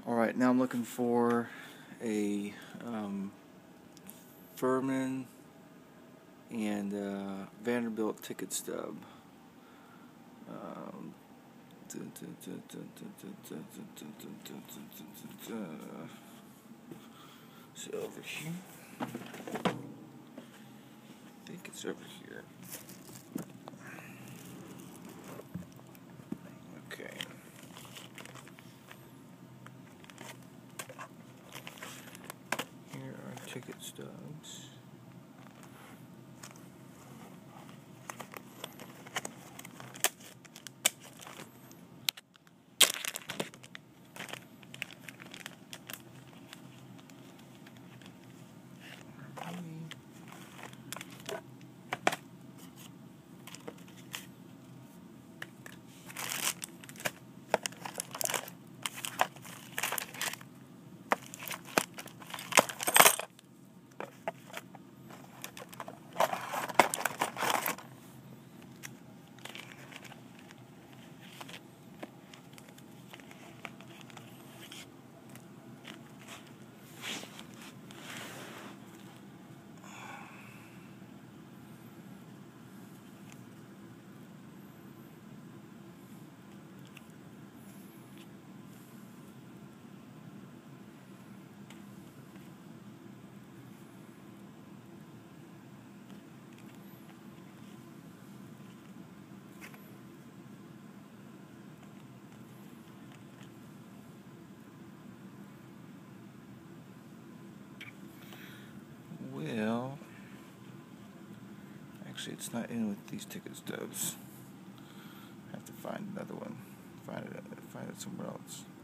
Alright, now I'm looking for a Furman and Vanderbilt ticket stub. So over here, I think it's over here. Okay. Here are ticket stubs. Well, actually it's not in with these ticket stubs. I have to find another one. Find it somewhere else.